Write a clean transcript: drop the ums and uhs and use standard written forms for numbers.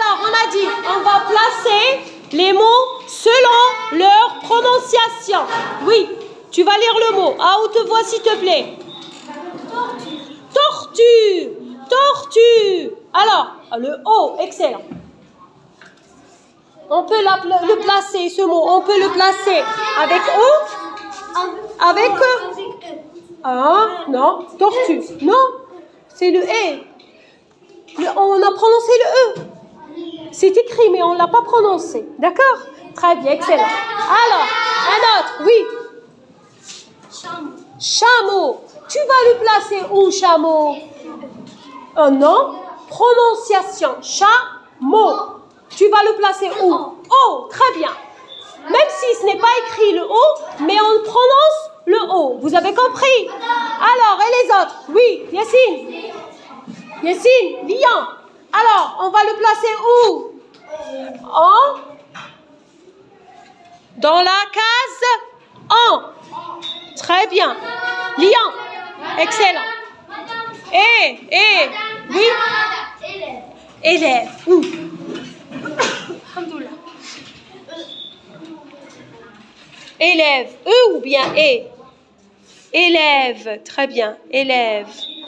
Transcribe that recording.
Alors, on a dit, on va placer les mots selon leur prononciation. Oui, tu vas lire le mot. À haute voix, s'il te plaît. Tortue. Tortue. Alors, le O, excellent. On peut le placer, ce mot, on peut le placer avec O, avec E. Ah, non, tortue. Non, c'est le E. On a prononcé le E. C'est écrit, mais on ne l'a pas prononcé. D'accord? Très bien, excellent. Alors, un autre, oui. Chameau. Chameau. Tu vas le placer où, chameau? Un nom. Prononciation. Chameau. Tu vas le placer où? O. Très bien. Même si ce n'est pas écrit le O, mais on prononce le O. Vous avez compris? Alors, et les autres? Oui, Yassine. Yassine, lion. Alors, on va le placer où? Dans la case en. Très bien. Lion. Excellent. Oui. Élève. Où? Élève. E ou bien E? Élève. Très bien. Élève.